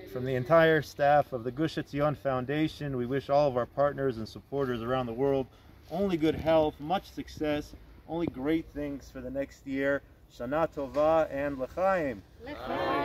From the entire staff of the Gush Etzion Foundation, we wish all of our partners and supporters around the world only good health, much success, only great things for the next year. Shana Tovah and L'chaim.